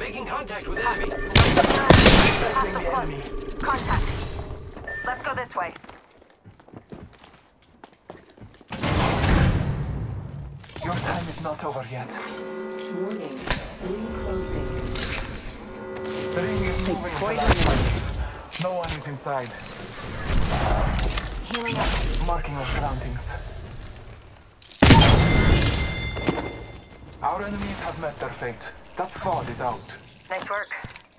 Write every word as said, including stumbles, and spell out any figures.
Making contact with enemy. Passing the enemy. Contact. Let's go this way. Your time is not over yet. Warning. Ring closing. The ring is moving to that side. No one is inside. Healing up. Marking our surroundings. Our enemies have met their fate. That squad is out. Nice work.